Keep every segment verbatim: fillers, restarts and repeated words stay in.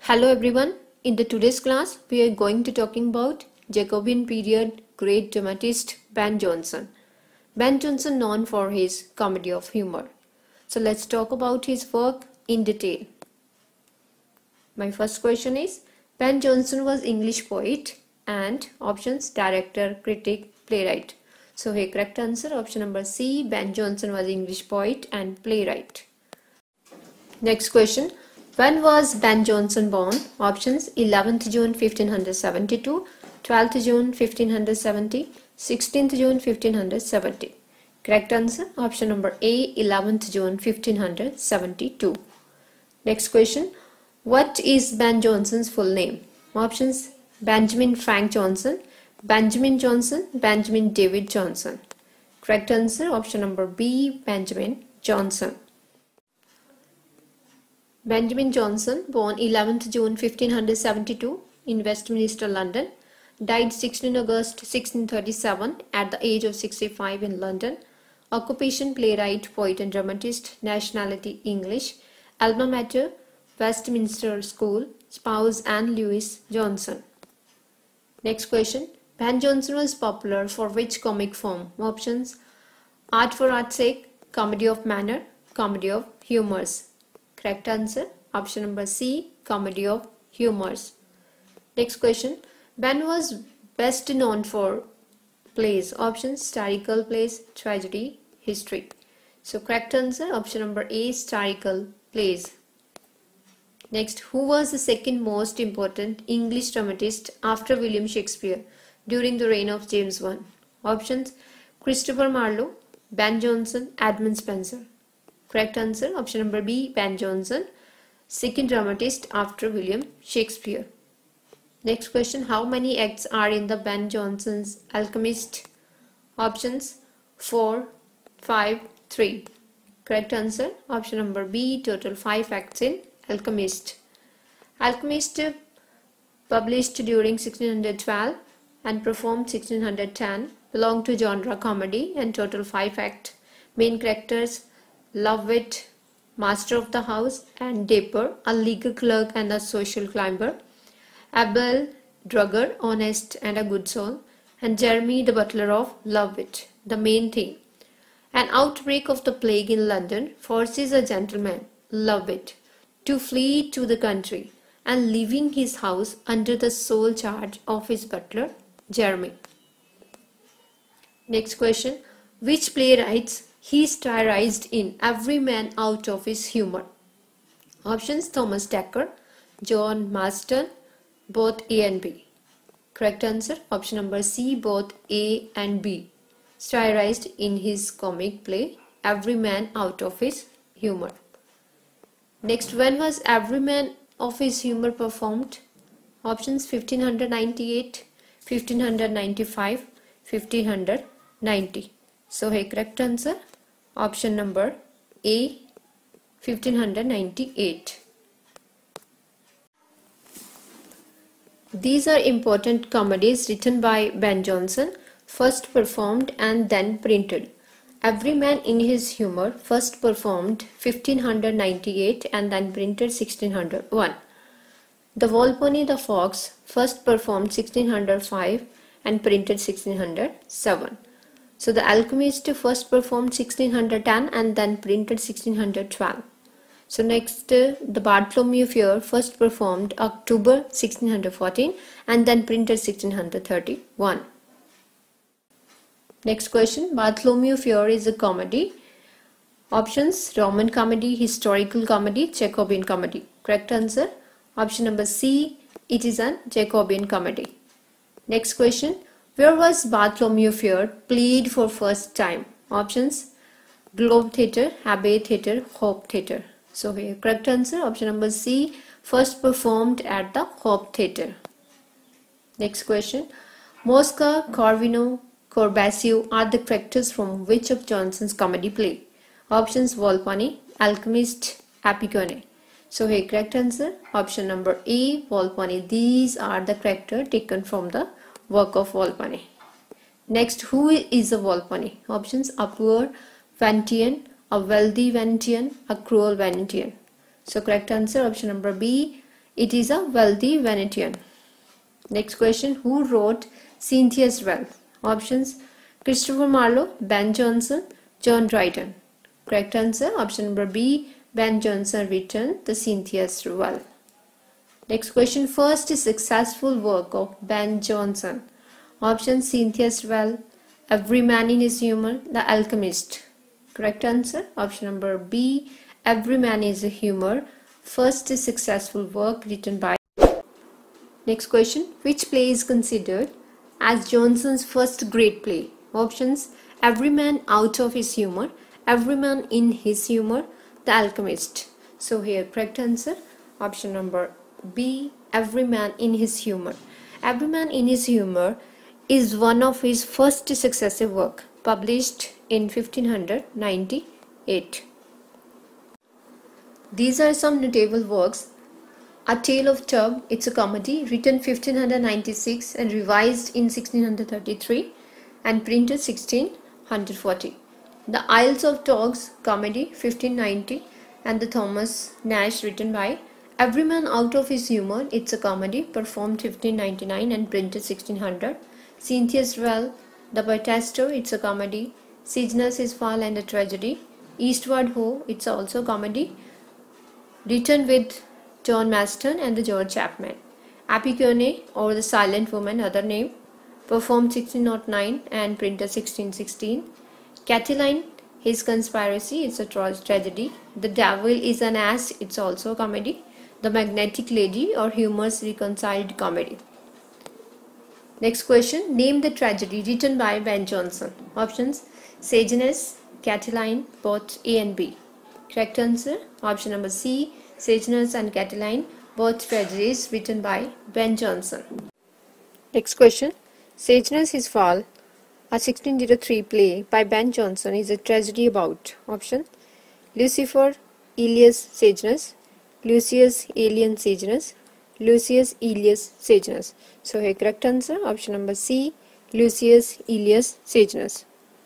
Hello everyone. In the today's class, we are going to talking about Jacobean period great dramatist Ben Jonson. Ben Jonson known for his comedy of humor. So let's talk about his work in detail. My first question is, Ben Jonson was English poet and options director, critic, playwright. So here correct answer option number C. Ben Jonson was English poet and playwright. Next question. When was Ben Jonson born? Options eleventh June fifteen seventy-two, twelfth June fifteen seventy, sixteenth June fifteen seventy. Correct answer option number A. eleventh June fifteen seventy-two. Next question. What is Ben Jonson's full name? Options Benjamin Frank Jonson, Benjamin Jonson, Benjamin David Jonson. Correct answer option number B. Benjamin Jonson. Benjamin Jonson, born eleventh June fifteen seventy-two in Westminster, London, died sixteenth August sixteen thirty-seven at the age of sixty-five in London. Occupation playwright, poet and dramatist, nationality English, alma mater Westminster School, spouse Anne Louise Johnson. Next question. Ben Jonson was popular for which comic form? Options art for art's sake, comedy of manner, comedy of humors. Correct answer option number C. Comedy of humors. Next question. Ben was best known for plays. Options historical plays, tragedy, history. So correct answer option number A. Historical plays. Next, who was the second most important English dramatist after William Shakespeare during the reign of James the First? Options Christopher Marlowe, Ben Jonson, Edmund Spenser. Correct answer option number B. Ben Jonson, second dramatist after William Shakespeare. Next question. How many acts are in the Ben Jonson's Alchemist? Options four, five, three. Correct answer option number B. Total five acts in Alchemist. Alchemist published during sixteen twelve and performed sixteen ten, belonged to genre comedy and total five act. Main characters Lovewit, master of the house, and Dapper, a legal clerk and a social climber, Abel, drugger, honest and a good soul, and Jeremy, the butler of Lovewit. The main theme. An outbreak of the plague in London forces a gentleman, Lovewit, to flee to the country and leaving his house under the sole charge of his butler, Jeremy. Next question. Which playwrights he satirized in Every Man Out of His Humor? Options Thomas Dekker, John Marston, both A and B. Correct answer option number C. Both A and B. Satirized in his comic play Every Man Out of His Humor. Next, when was Every Man of His Humor performed? Options fifteen ninety-eight, fifteen ninety-five, fifteen ninety. So here correct answer option number A. fifteen ninety-eight. These are important comedies written by Ben Jonson, first performed and then printed. Every Man in His Humor, first performed fifteen ninety-eight and then printed sixteen oh one. The Volpone the Fox, first performed sixteen oh five and printed sixteen oh seven. So the Alchemist first performed sixteen ten and then printed sixteen twelve. So next, uh, the Bartholomew Fair first performed October sixteen fourteen and then printed sixteen thirty-one. Next question. Bartholomew Fair is a comedy. Options Roman comedy, historical comedy, Jacobean comedy. Correct answer option number C. It is a Jacobean comedy. Next question. Where was Bartholomew Fair played for first time? Options Globe Theatre, Abbey Theatre, Hope Theatre. So here correct answer option number C. First performed at the Hope Theatre. Next question. Mosca, Corvino, Corbaccio are the characters from which of Jonson's comedy play? Options Volpone, Alchemist, Epigone. So here correct answer option number A. Volpone. These are the characters taken from the work of Volpone. Next, who is a Volpone? Options a poor Venetian, a wealthy Venetian, a cruel Venetian. So correct answer option number B. It is a wealthy Venetian. Next question, who wrote Cynthia's Well? Options: Christopher Marlowe, Ben Jonson, John Dryden. Correct answer, option number B, Ben Jonson written the Cynthia's Well. Next question, first successful work of Ben Jonson. Options: Cynthia's Well, Every Man in His Humour, The Alchemist. Correct answer, option number B, Every Man is a Humour, first successful work written by. Next question, which play is considered as Jonson's first great play? Options: Every Man Out of His Humour, Every Man in His Humour, The Alchemist. So here correct answer, option number B, Every Man in His Humour. Every Man in His Humour is one of his first successive work, published in fifteen ninety-eight. These are some notable works. A Tale of Tub, it's a comedy, written fifteen ninety-six and revised in sixteen thirty-three and printed sixteen forty. The Isles of Dogs, comedy, fifteen ninety, and the Thomas Nash, written by. Every Man Out of His Humour, it's a comedy, performed fifteen ninety-nine and printed sixteen hundred. Cynthia's Well, The Protesto, it's a comedy. Sejanus, His Fall and a Tragedy. Eastward Ho, it's also comedy, written with John Maston and the George Chapman. Apicone, or The Silent Woman, other name, performed sixteen oh nine and printed sixteen sixteen. Catiline, His Conspiracy, it's a tra tragedy. The Devil is an Ass, it's also a comedy. The Magnetic Lady, or Humor's Reconciled Comedy. Next question, name the tragedy written by Ben Jonson. Options: Sejanus, Catiline, both A and B. Correct answer, option number C, Sejanus and Catiline, both tragedies written by Ben Jonson. Next question, Sejanus His Fall, a sixteen oh three play by Ben Jonson, is a tragedy about. Option: Lucifer, Aelius Sejanus, Lucius Aelian Sejanus, Lucius Aelius Sejanus. So here correct answer, option number C, Lucius Aelius Sejanus.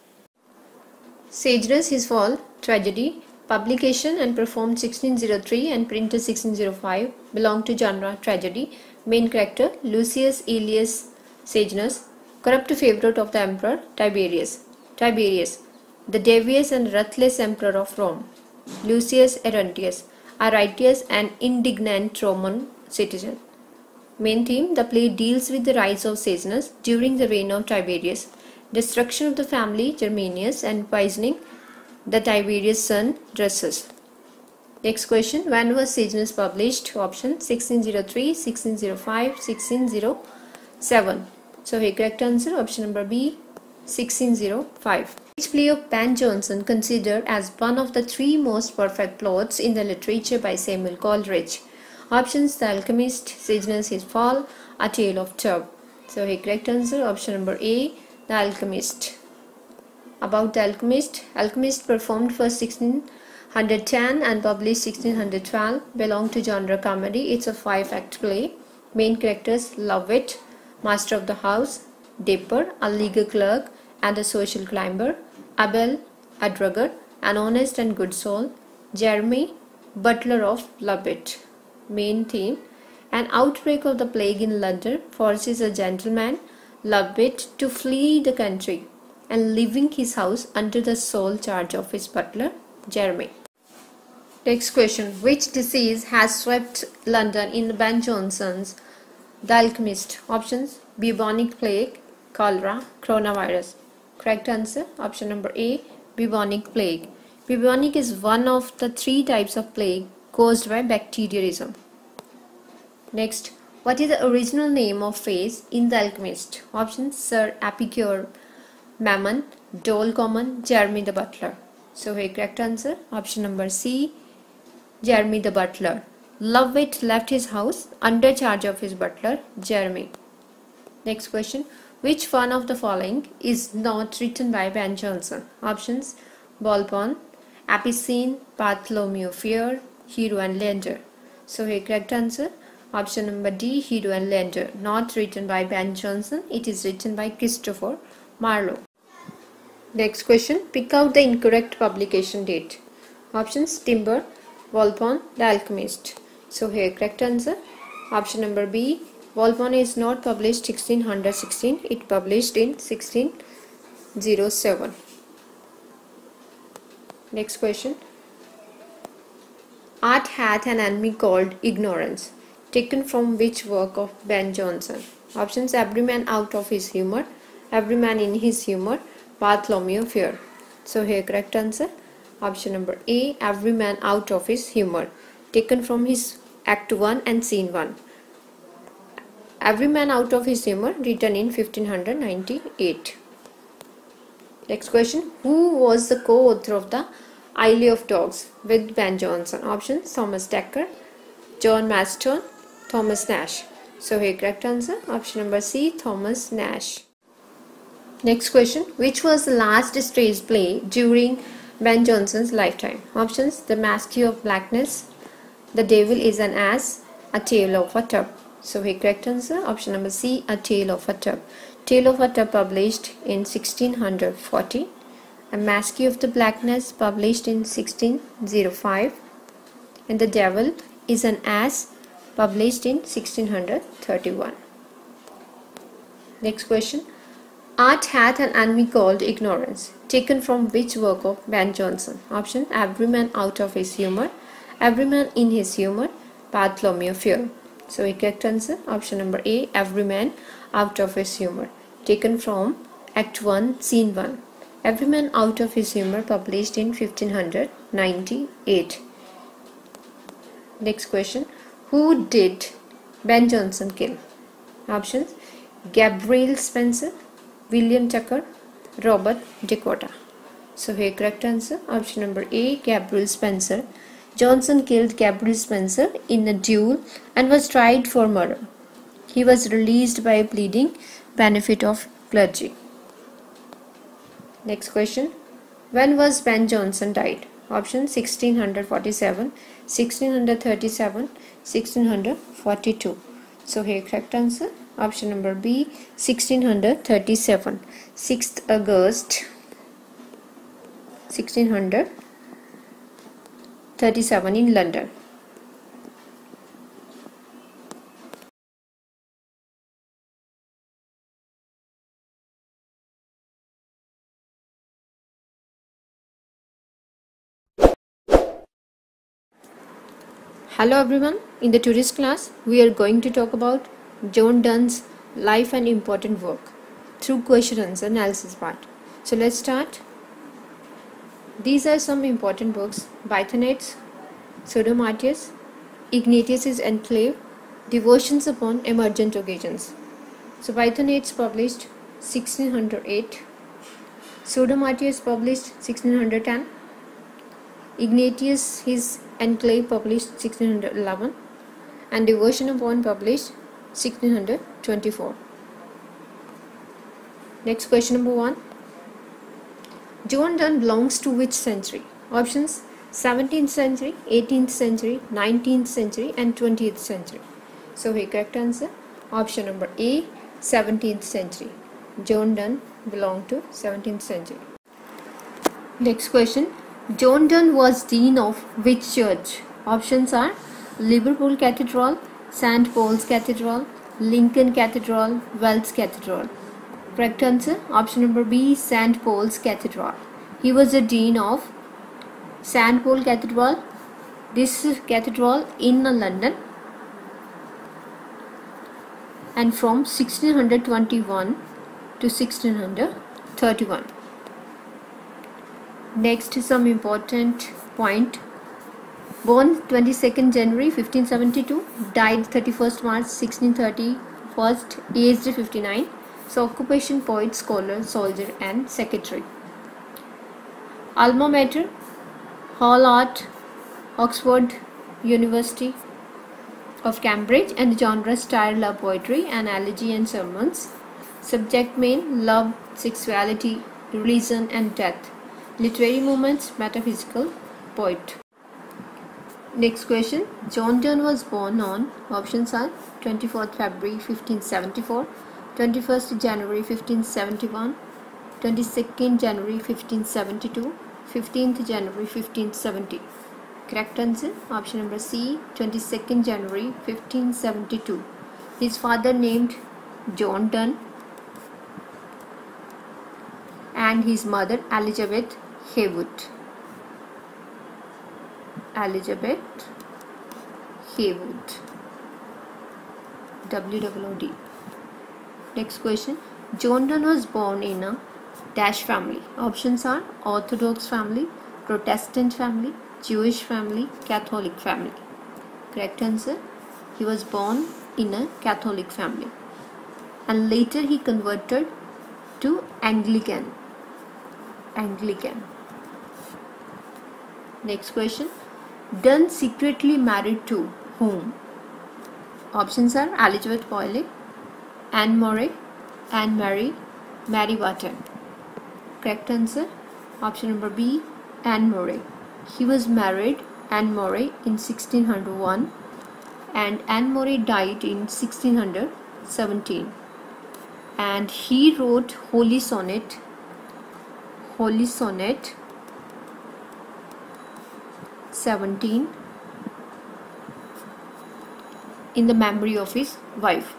Sejanus His Fall, tragedy, publication and performed sixteen oh three and printed sixteen oh five, belong to genre tragedy. Main character Lucius Aelius Sejanus, corrupt favorite of the emperor Tiberius. Tiberius, the devious and ruthless emperor of Rome. Lucius Arruntius, a righteous and indignant Roman citizen. Main theme, the play deals with the rise of Sejanus during the reign of Tiberius, destruction of the family Germanius, and poisoning the Tiberius' son Drusus. Next question, when was Sejanus published? Option: sixteen oh three, sixteen oh five, sixteen oh seven. So here correct answer, option number B, sixteen oh five. Which play of Ben Jonson considered as one of the three most perfect plots in the literature by Samuel Coleridge? Options: The Alchemist, Sejanus His Fall, A Tale of Tub. So here correct answer, option number A, The Alchemist. About The Alchemist, Alchemist performed for sixteen ten and published sixteen twelve, belong to genre comedy. It's a five-act play. Main characters: Lovett, master of the house; Dipper, a legal clerk and a social climber; Abel, a drugger, an honest and good soul; Jeremy, butler of Lovett. Main theme, an outbreak of the plague in London forces a gentleman, Lovett, to flee the country and leaving his house under the sole charge of his butler, Jeremy. Next question, which disease has swept London in Ben Jonson's The Alchemist? Options: bubonic plague, cholera, coronavirus. Correct answer, option number A, bubonic plague. Bubonic is one of the three types of plague caused by bacterialism. Next, what is the original name of Phase in The Alchemist? Options: Sir Epicure, Mammon, Dol Common, Jeremy the Butler. So here correct answer, option number C, Jeremy the Butler. Lovett left his house under charge of his butler, Jeremy. Next question, which one of the following is not written by Ben Jonson? Options: Volpone, Apicene, Bartholomew Fair, Hero and Leander. So here correct answer, option number D, Hero and Leander. Not written by Ben Jonson, it is written by Christopher Marlowe. Next question, pick out the incorrect publication date. Options: Timber, Volpone, The Alchemist. So here correct answer, Option number B. Volpone is not published sixteen sixteen. It published in sixteen oh seven. Next question. Art hath an enemy called ignorance. Taken from which work of Ben Jonson? Options: Every Man Out of His Humor, Every Man in His Humor, Bartholomew Fair. So here correct answer. Option number A. Every Man Out of His Humor. Taken from his Act one and Scene one. Every Man Out of His Humor, written in fifteen ninety-eight. Next question. Who was the co-author of the Isle of Dogs with Ben Jonson? Options: Thomas Dekker, John Maston, Thomas Nash. So here correct answer. Option number C. Thomas Nash. Next question. Which was the last stage play during Ben Jonson's lifetime? Options: The Mask of Blackness, The Devil is an Ass, A Tale of a Tub. So here correct answer. Option number C. A Tale of a Tub. Tale of a Tub published in sixteen forty. A Mask of the Blackness published in sixteen oh five. And The Devil is an Ass published in sixteen thirty-one. Next question. Art hath an enemy called ignorance. Taken from which work of Ben Jonson? Option: Every Man Out of His Humor, Every Man in His Humor, Bartholomew Fair. So the correct answer. Option number A. Every Man Out of His Humor. Taken from Act one, Scene one. Every Man Out of His Humor published in fifteen ninety-eight. Next question. Who did Ben Jonson kill? Options: Gabriel Spencer, William Tucker, Robert Dakota. So here correct answer. Option number A. Gabriel Spencer. Jonson killed Gabriel Spencer in a duel and was tried for murder. He was released by pleading benefit of clergy. Next question. When was Ben Jonson died? Option: sixteen forty-seven, sixteen thirty-seven, sixteen forty-two. So here correct answer. Option number B. sixteen thirty-seven. sixth August sixteen thirty-seven in London. Hello everyone, in the today's class we are going to talk about John Donne's life and important work through question answer analysis part. So let's start. These are some important books: Bythonides, Pseudo-Martyrs, Ignatius's Enclave, Devotions upon Emergent Occasions. So Bythonides published sixteen oh eight, Pseudo-Martyrs published sixteen ten, Ignatius his Enclave published sixteen eleven, and Devotion upon published sixteen twenty-four. Next question number one. John Donne belongs to which century? Options: seventeenth century, eighteenth century, nineteenth century, and twentieth century. So here correct answer. Option number A. seventeenth century. John Donne belonged to seventeenth century. Next question. John Donne was dean of which church? Options are Liverpool Cathedral, Saint Paul's Cathedral, Lincoln Cathedral, Wells Cathedral. Correct answer. Option number B. Saint Paul's Cathedral. He was the dean of Saint Paul Cathedral. This is cathedral in London, and from sixteen twenty-one to sixteen thirty-one. Next, some important point. Born twenty-second January fifteen seventy-two, died thirty-first March sixteen thirty-one, aged fifty-nine. So occupation: poet, scholar, soldier, and secretary. Alma mater: Hall Art, Oxford University of Cambridge, and genre: style, love poetry, and elegy and sermons. Subject main: love, sexuality, religion, and death. Literary movements: metaphysical, poet. Next question. John Donne was born on, options are twenty-fourth February fifteen seventy-four, twenty-first January fifteen seventy-one, twenty-second January fifteen seventy-two, fifteenth January fifteen seventy. Correct answer option number C, twenty-second January fifteen seventy-two. His father named John Donne and his mother Elizabeth Heywood. Elizabeth Heywood. W O O D. Next question. John Donne was born in a dash family. Options are Orthodox family, Protestant family, Jewish family, Catholic family. Correct answer. He was born in a Catholic family and later he converted to Anglican. Anglican. Next question. Donne secretly married to whom? Options are Elizabeth Boyle, Anne Murray, Anne Mary, Mary Wharton. Correct answer option number B, Anne Murray. He was married Anne Murray in sixteen oh one and Anne Murray died in sixteen seventeen, and he wrote Holy Sonnet Holy Sonnet seventeen in the memory of his wife.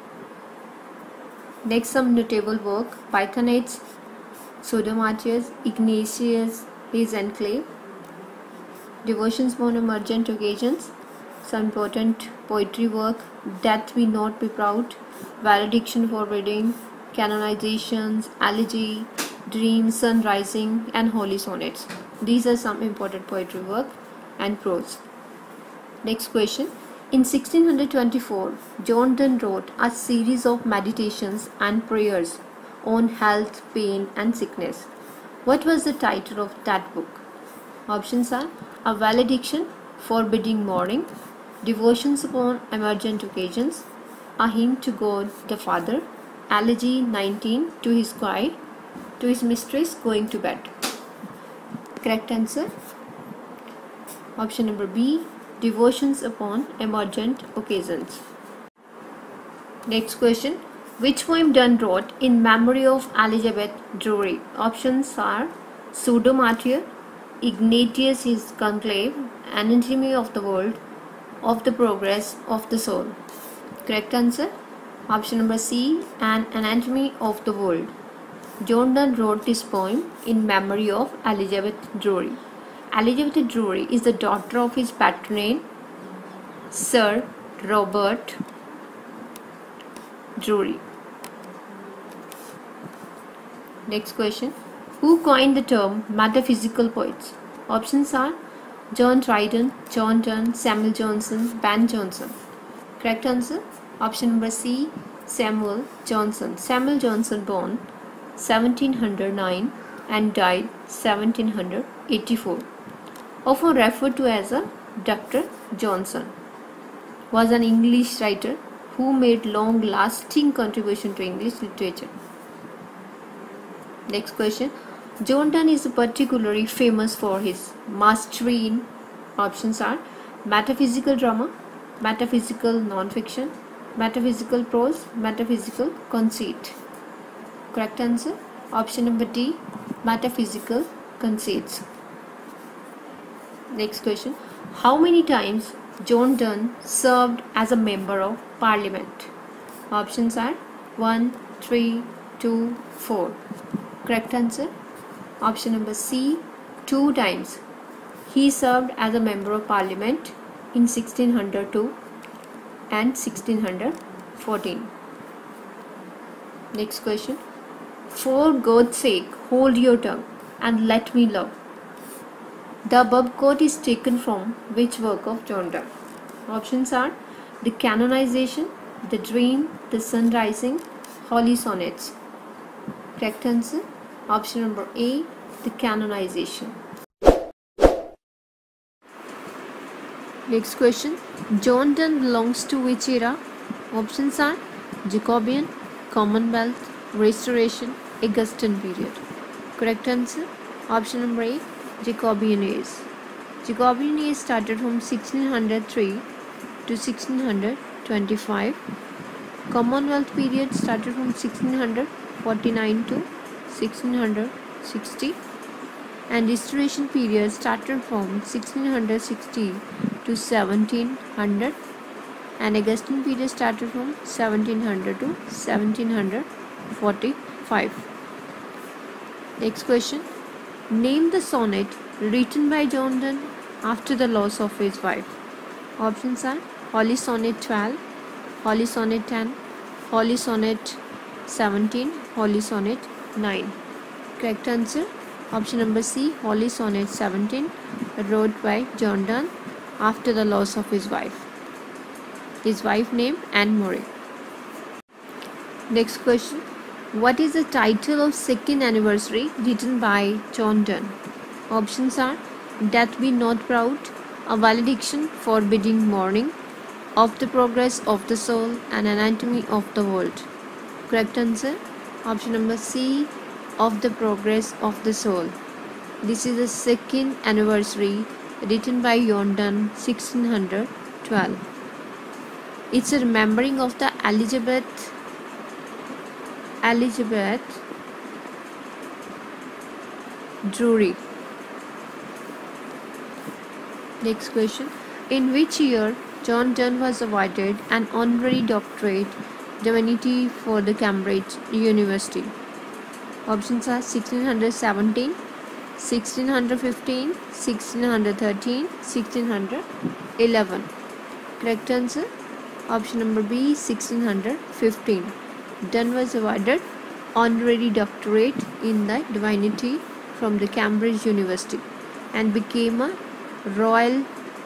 Next, some notable work: Pythonides, Pseudomatius, Ignatius his enclave, Devotions upon Emergent Occasions, some important poetry work: Death We Not Be Proud, Valediction Forbidding, Canonizations, Elegy, Dream, Sun Rising, and Holy Sonnets. These are some important poetry work and prose. Next question. In sixteen twenty-four, John Donne wrote a series of meditations and prayers on health, pain, and sickness. What was the title of that book? Options are A Valediction, Forbidding Mourning, Devotions upon Emergent Occasions, A Hymn to God the Father, Elegy nineteen to his squire, to his mistress going to bed. Correct answer option number B, Devotions upon Emergent Occasions. Next question. Which poem Donne wrote in memory of Elizabeth Drury? Options are Pseudomartyr, Ignatius his conclave, Anatomy of the World, Of the Progress of the Soul. Correct answer option number C, An Anatomy of the World. John Donne wrote this poem in memory of Elizabeth Drury. Elizabeth Drury is the daughter of his patron, Sir Robert Drury. Next question. Who coined the term metaphysical poets? Options are John Dryden, John Donne, Samuel Johnson, Ben Jonson. Correct answer option number C, Samuel Johnson. Samuel Johnson born seventeen oh nine and died seventeen eighty-four. Often referred to as a Doctor Johnson, was an English writer who made long-lasting contribution to English literature. Next question. John Donne is particularly famous for his mastery in options are metaphysical drama, metaphysical non-fiction, metaphysical prose, metaphysical conceit. Correct answer option number D, metaphysical conceits. Next question. How many times John Donne served as a member of Parliament? Options are one, three, two, four. Correct answer option number C, two times. He served as a member of Parliament in sixteen oh two and sixteen fourteen. Next question. For God's sake, hold your tongue and let me love. The above quote is taken from which work of John Donne? Options are The Canonization, The Dream, The Sun Rising, Holy Sonnets. Correct answer option number A, The Canonization. Next question. John Donne belongs to which era? Options are Jacobean, Commonwealth, Restoration, Augustan period. Correct answer option number A, Jacobean age. Jacobean age started from sixteen oh three to sixteen twenty-five. Commonwealth period started from sixteen forty-nine to sixteen sixty. and restoration period started from sixteen sixty to seventeen hundred, and Augustan period started from seventeen hundred to seventeen forty-five. Next question. Name the sonnet written by John Donne after the loss of his wife. Options are Holly Sonnet twelve, Holly Sonnet ten, Holly Sonnet seventeen, Holly Sonnet nine. Correct answer option number C, Holly Sonnet seventeen, wrote by John Donne after the loss of his wife. His wife named Anne Murray. Next question. What is the title of second anniversary written by John Donne? Options are Death Be Not Proud, A Valediction Forbidding Mourning, Of the Progress of the Soul, and Anatomy of the World. Correct answer option number C, Of the Progress of the Soul. This is the second anniversary written by John Donne, sixteen twelve. It's a remembering of the Elizabeth Elizabeth Drury. Next question. In which year John Donne was awarded an honorary doctorate divinity for the Cambridge University? Options are sixteen seventeen, sixteen fifteen, sixteen thirteen, sixteen eleven. Correct answer option number B, sixteen fifteen. Donne was awarded honorary doctorate in the divinity from the Cambridge University and became a royal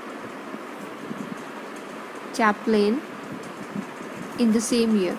chaplain in the same year.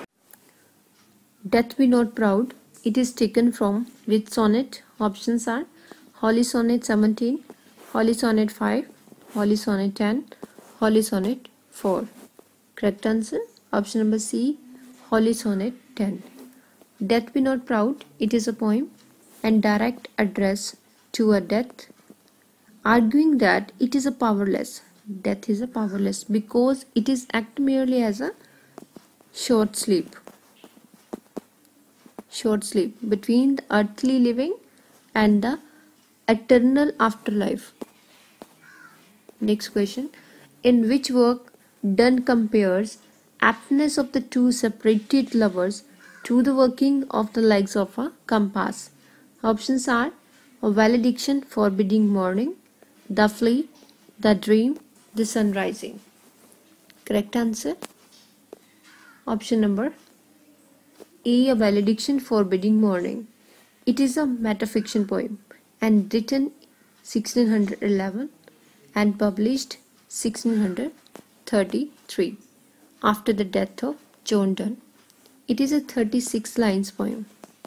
Death Be Not Proud. It is taken from which sonnet? Options are Holly Sonnet seventeen, Holly Sonnet five, Holly Sonnet ten, Holly Sonnet four. Correct answer option number C, Holly Sonnet ten. Death Be Not Proud. It is a poem and direct address to a death, arguing that it is a powerless. Death is a powerless because it is act merely as a short sleep. Short sleep between the earthly living and the eternal afterlife. Next question. In which work Donne compares aptness of the two separated lovers to the working of the legs of a compass? Options are A Valediction Forbidding Mourning, The Flea, The Dream, The Sun Rising. Correct answer option number A, A Valediction Forbidding Mourning. It is a metafiction poem and written sixteen eleven and published sixteen thirty-three after the death of John Donne. It is a thirty-six lines poem.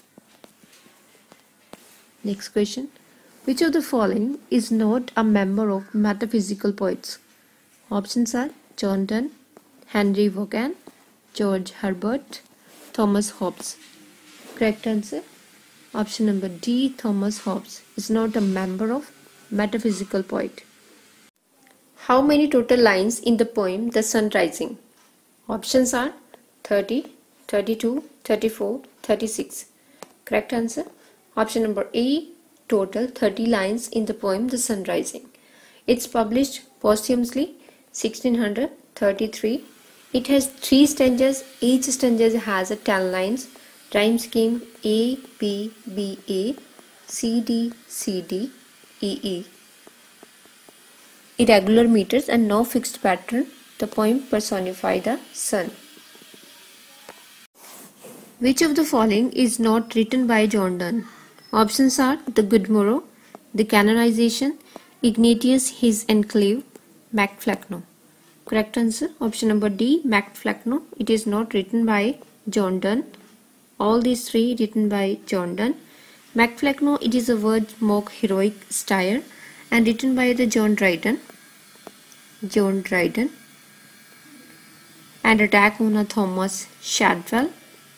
Next question. Which of the following is not a member of metaphysical poets? Options are John Donne, Henry Vaughan, George Herbert, Thomas Hobbes. Correct answer option number D, Thomas Hobbes is not a member of metaphysical poet. How many total lines in the poem The Sun Rising? Options are thirty, thirty-two, thirty-four, thirty-six. Correct answer option number A, total thirty lines in the poem The Sun Rising. It's published posthumously sixteen thirty-three. It has three stanzas. Each stanza has a ten lines. Rhyme scheme A, B, B, A, C, D, C, D, E, E. Irregular meters and no fixed pattern. The poem personifies the sun. Which of the following is not written by John Donne? Options are The Good Morrow, The Canonization, Ignatius His Enclave, MacFlecknoe. Correct answer option number D, MacFlecknoe. It is not written by John Donne. All these three written by John Donne. MacFlecknoe, it is a word mock heroic style and written by the John Dryden. John Dryden. And attack on a Thomas Shadwell.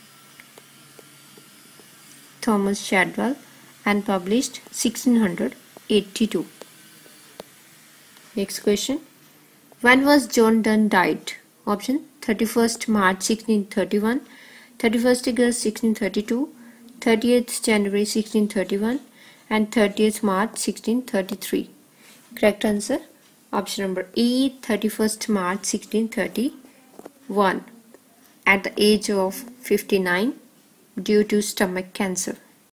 Thomas Shadwell and published sixteen eighty-two. Next question. When was John Donne died? Option thirty-first March sixteen thirty-one, thirty-first August sixteen thirty-two, thirtieth January sixteen thirty-one, and thirtieth March sixteen thirty-three. Correct answer option number E, thirty-first March sixteen thirty-one, at the age of fifty-nine due to stomach cancer.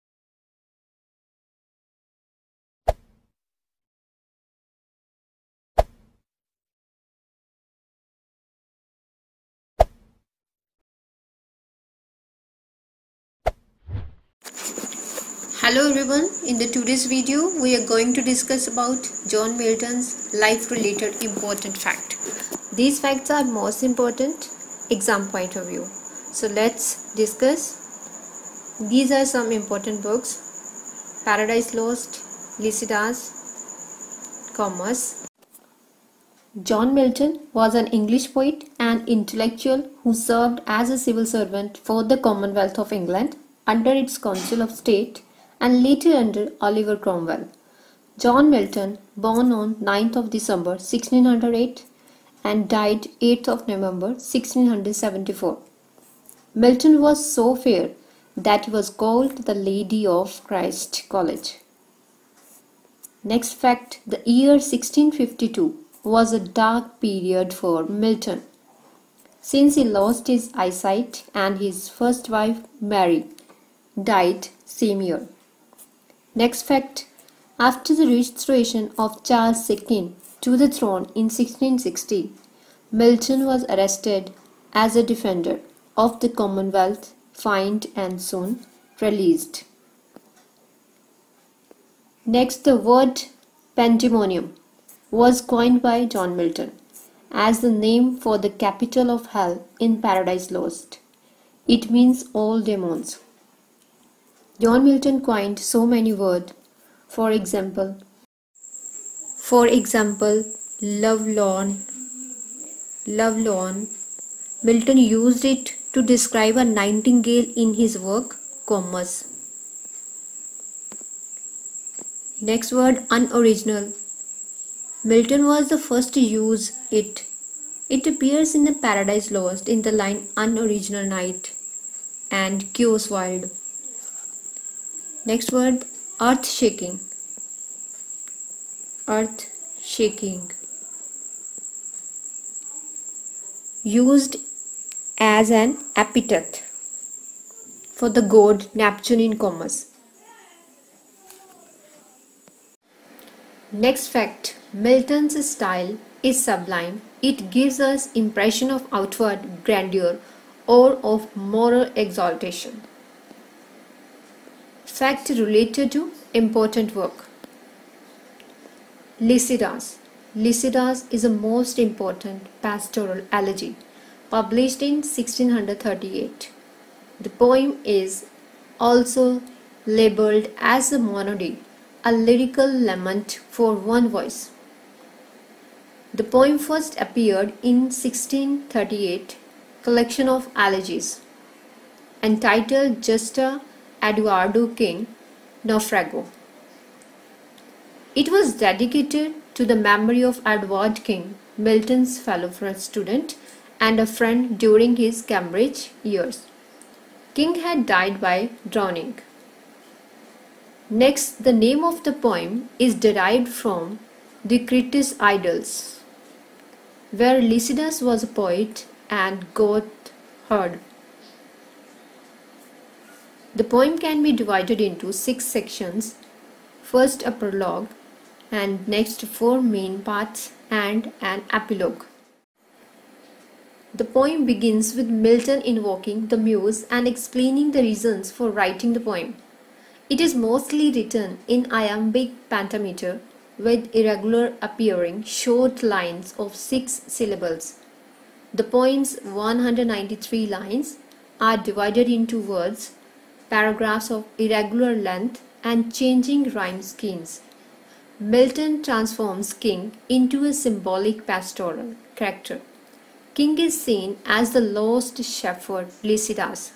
Hello everyone, in the today's video we are going to discuss about John Milton's life related important fact. These facts are most important exam point of view. So let's discuss. These are some important books: Paradise Lost, Lycidas, Comus. John Milton was an English poet and intellectual who served as a civil servant for the Commonwealth of England under its Council of State and later under Oliver Cromwell. John Milton, born on ninth of December sixteen oh eight and died eighth of November sixteen seventy-four. Milton was so fair that he was called the Lady of Christ College. Next fact, the year sixteen fifty-two was a dark period for Milton, since he lost his eyesight and his first wife, Mary, died same year. Next fact, after the restoration of Charles the Second to the throne in sixteen sixty, Milton was arrested as a defender of the Commonwealth, fined and soon released. Next, the word pandemonium was coined by John Milton as the name for the capital of hell in Paradise Lost. It means all demons. John Milton coined so many words. For example, for example, lovelorn, lovelorn. Milton used it to describe a nightingale in his work Comus. Next word, unoriginal. Milton was the first to use it. It appears in the Paradise Lost in the line unoriginal night and chaos wild. Next word, earth shaking. Earth shaking. Used as an epithet for the god Neptune in Comus. Next fact, Milton's style is sublime. It gives us impression of outward grandeur or of moral exaltation. Fact related to important work. Lycidas. Lycidas is a most important pastoral elegy published in sixteen thirty-eight. The poem is also labeled as a monody, a lyrical lament for one voice. The poem first appeared in sixteen thirty-eight collection of elegies entitled Justa Eduardo King Naufrago. It was dedicated to the memory of Edward King, Milton's fellow student and a friend during his Cambridge years. King had died by drowning. Next, the name of the poem is derived from the Critics' Idylls, where Lycidas was a poet and goatherd. The poem can be divided into six sections. First, a prologue, and next four main parts and an epilogue. The poem begins with Milton invoking the muse and explaining the reasons for writing the poem. It is mostly written in iambic pentameter with irregular appearing short lines of six syllables. The poem's one hundred ninety-three lines are divided into words, paragraphs of irregular length and changing rhyme schemes. Milton transforms King into a symbolic pastoral character. King is seen as the lost shepherd Lycidas.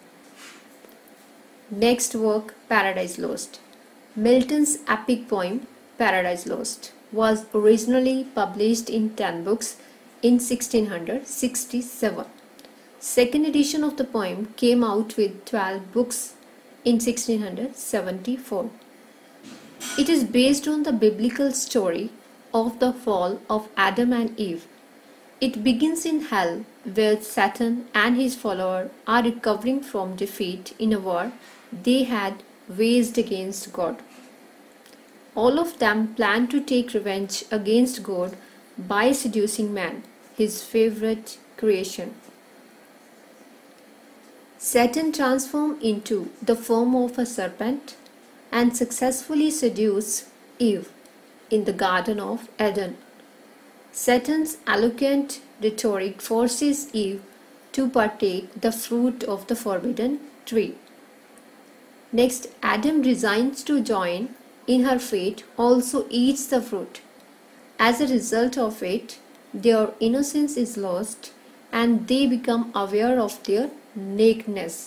Next work, Paradise Lost. Milton's epic poem Paradise Lost was originally published in ten books in sixteen sixty-seven. Second edition of the poem came out with twelve books in sixteen seventy-four. It is based on the biblical story of the fall of Adam and Eve. It begins in hell, where Satan and his follower are recovering from defeat in a war they had waged against God. All of them plan to take revenge against God by seducing man, his favorite creation. Satan transformed into the form of a serpent and successfully seduced Eve in the Garden of Eden. Satan's eloquent rhetoric forces Eve to partake the fruit of the forbidden tree. Next, Adam resigns to join in her fate, also eats the fruit. As a result of it, their innocence is lost and they become aware of their nakedness.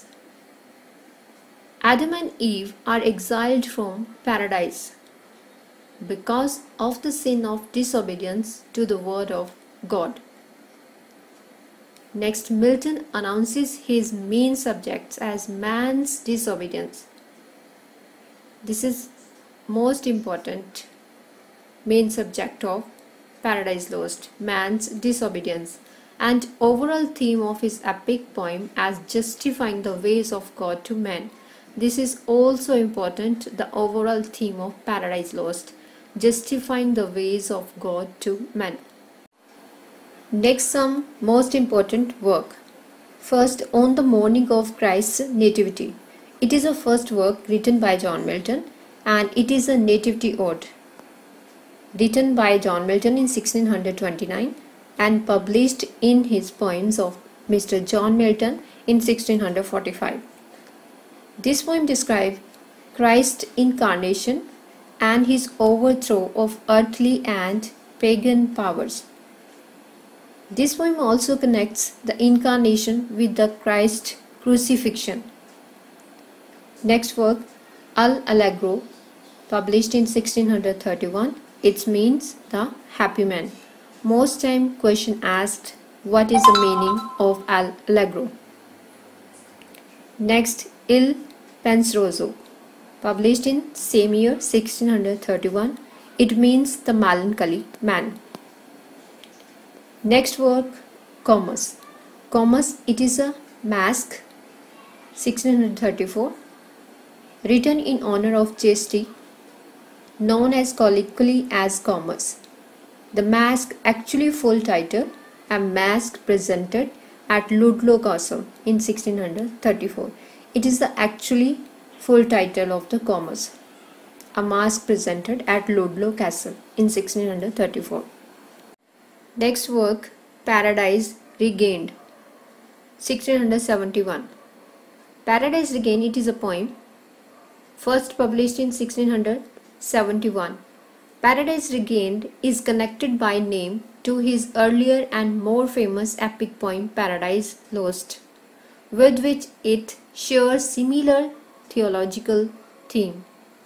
Adam and Eve are exiled from paradise because of the sin of disobedience to the word of God. Next, Milton announces his main subjects as man's disobedience. This is most important main subject of Paradise Lost, man's disobedience, and overall theme of his epic poem as justifying the ways of God to men. This is also important, the overall theme of Paradise Lost, justifying the ways of God to men. Next, some most important work. First, On the Morning of Christ's Nativity. It is a first work written by John Milton, and it is a nativity ode written by John Milton in sixteen twenty-nine and published in his Poems of Mister John Milton in sixteen forty-five. This poem describes Christ's incarnation and his overthrow of earthly and pagan powers. This poem also connects the incarnation with the Christ crucifixion. Next work, Al Allegro, published in sixteen thirty-one. It means the happy man. Most time question asked, what is the meaning of Al Allegro? Next, Il Penseroso, published in same year sixteen thirty-one. It means the melancholy man. Next work, Comus. Comus, it is a masque, sixteen thirty-four, written in honor of Chastity, known as colloquially as Comus. The masque, actually full title, a masque presented at Ludlow Castle in sixteen thirty-four. It is the actually full title of the Comus, a masque presented at Ludlow Castle in sixteen thirty-four. Next work, Paradise Regained, sixteen seventy-one. Paradise Regained, it is a poem, first published in sixteen seventy-one. Paradise Regained is connected by name to his earlier and more famous epic poem Paradise Lost, with which it shares similar theological theme.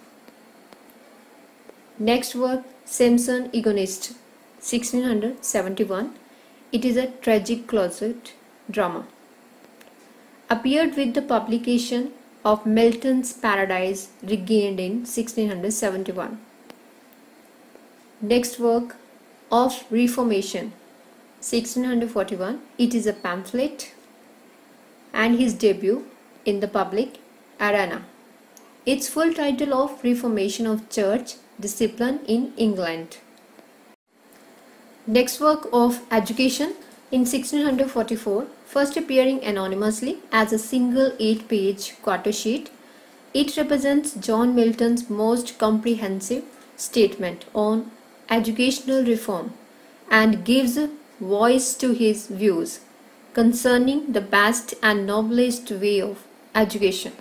Next work, Samson Agonist, sixteen seventy-one. It is a tragic closet drama. Appeared with the publication of Milton's Paradise Regained in sixteen seventy-one. Next work, Of Reformation, sixteen forty-one. It is a pamphlet and his debut in the public arena. Its full title of Reformation of Church Discipline in England. Next work, Of Education, in sixteen forty-four, first appearing anonymously as a single eight-page quarto sheet. It represents John Milton's most comprehensive statement on educational reform and gives voice to his views concerning the best and noblest way of education.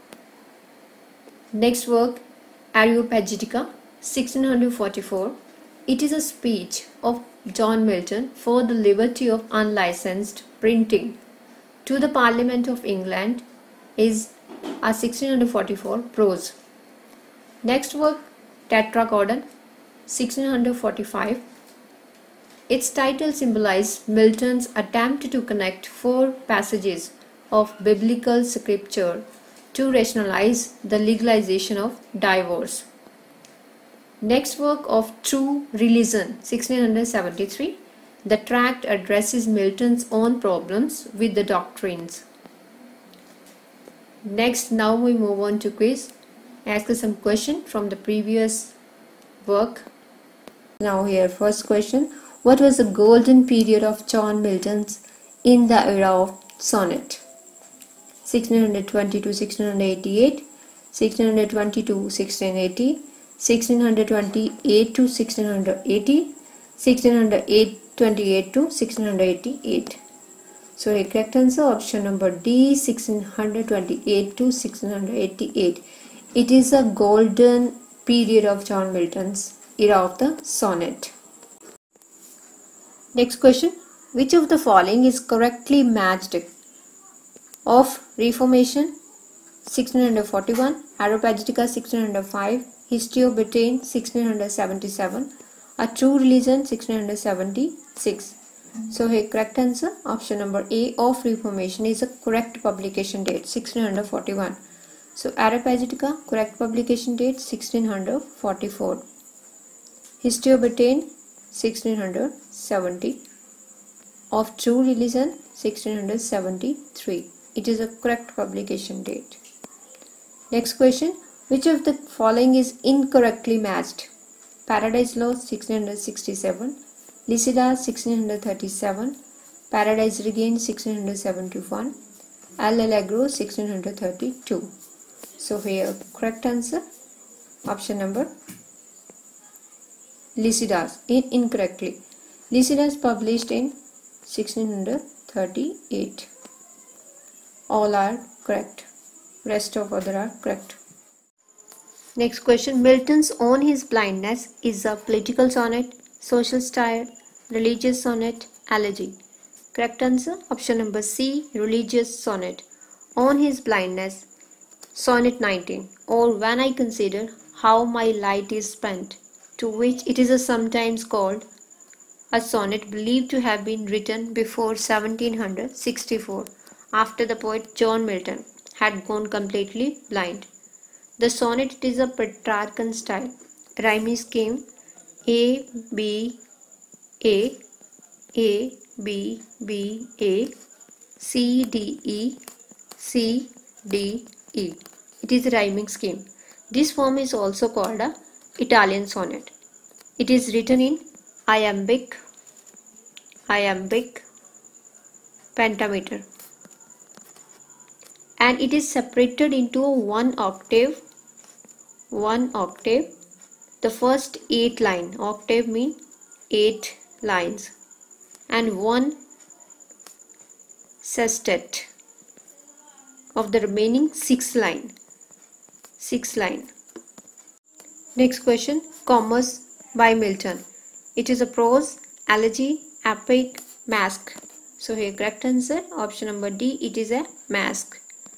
Next work, Areopagitica, sixteen forty-four. It is a speech of John Milton for the liberty of unlicensed printing to the Parliament of England, is a sixteen forty-four prose. Next work, Tetragordon, sixteen forty-five. Its title symbolizes Milton's attempt to connect four passages of biblical scripture to rationalize the legalization of divorce. Next work of True Religion, sixteen seventy-three. The tract addresses Milton's own problems with the doctrines. Next, now we move on to quiz. Ask some question from the previous work. Now here, first question. What was the golden period of John Milton's in the era of sonnet? sixteen twenty to sixteen eighty-eight, sixteen twenty to sixteen eighty, sixteen twenty-eight to sixteen eighty, sixteen twenty-eight to sixteen eighty-eight. So the correct answer option number D, sixteen twenty-eight to sixteen eighty-eight. It is a golden period of John Milton's era of the sonnet. Next question. Which of the following is correctly matched? Of Reformation sixteen forty-one, Areopagitica sixteen oh five, History of Britain sixteen seventy-seven, A True Religion sixteen seventy-six. So here correct answer option number A of Reformation is a correct publication date sixteen forty-one. So Areopagitica correct publication date sixteen forty-four. History of Britain sixteen seventy. Of True Religion sixteen seventy-three. It is a correct publication date. Next question. Which of the following is incorrectly matched? Paradise Lost sixteen sixty-seven, Lycidas sixteen thirty-seven, Paradise Regained sixteen seventy-one, Al Allegro sixteen thirty-two. So here correct answer option number Lycidas in incorrectly. Lycidas published in sixteen thirty-eight. All are correct. Rest of other are correct. Next question. Milton's On His Blindness is a political sonnet, social style, religious sonnet, elegy. Correct answer option number C, religious sonnet. On His Blindness, sonnet nineteen, or When I Consider How My Light is Spent, to which it is a sometimes called a sonnet believed to have been written before seventeen sixty-four, after the poet John Milton had gone completely blind. The sonnet is a Petrarchan style, rhyming scheme A, B, A, A, B, B, A, C, D, E, C, D, E. It is a rhyming scheme. This form is also called a Italian sonnet. It is written in iambic, iambic pentameter, and it is separated into one octave, one octave. The first eight line, octave mean eight lines, and one sestet of the remaining six line, six line. Next question. Comus by Milton. It is a prose, elegy, epic, masque. So here correct answer option number D. It is a masque.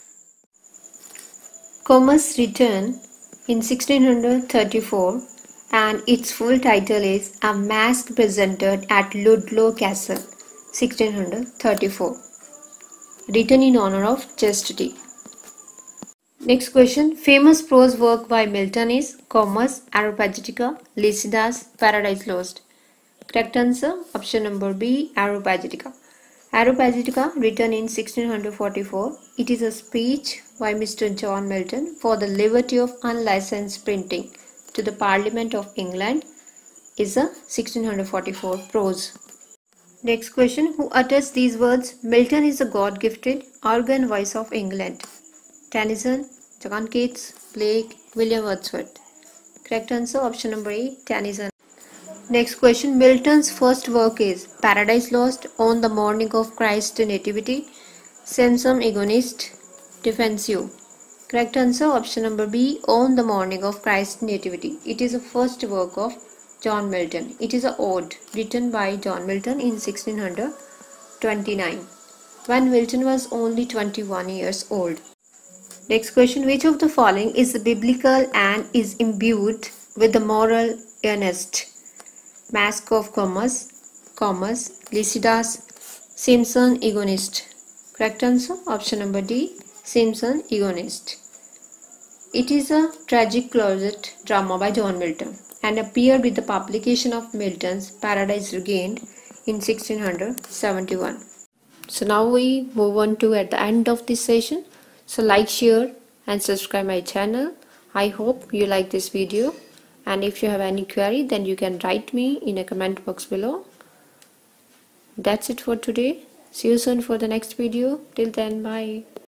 Comus written in sixteen thirty-four, and its full title is A Masque Presented at Ludlow Castle, sixteen thirty-four. Written in honor of chastity. Next question. Famous prose work by Milton is Comus, Areopagitica, Lycidas, Paradise Lost. Correct answer option number B, Areopagitica. Areopagitica, written in sixteen forty-four. It is a speech by Mister John Milton for the liberty of unlicensed printing to the Parliament of England. Is a sixteen forty-four prose. Next question. Who utters these words? Milton is the God-gifted organ voice of England. Tennyson, John Keats, Blake, William Wordsworth. Correct answer option number A, Tennyson. Next question. Milton's first work is Paradise Lost, On the Morning of Christ's Nativity, Samson Agonist, Defensio. Correct answer option number B, On the Morning of Christ's Nativity. It is the first work of John Milton. It is an ode written by John Milton in sixteen twenty-nine, when Milton was only twenty-one years old. Next question. Which of the following is biblical and is imbued with the moral earnest? Masque of Comus, Comus, Lycidas, Samson Agonist. Correct answer option number D, Samson Agonist. It is a tragic closet drama by John Milton. and appeared with the publication of Milton's Paradise Regained in sixteen seventy-one. So now we move on to at the end of this session. So like, share and subscribe my channel. I hope you like this video, and if you have any query then you can write me in a comment box below. That's it for today. See you soon for the next video. Till then, bye.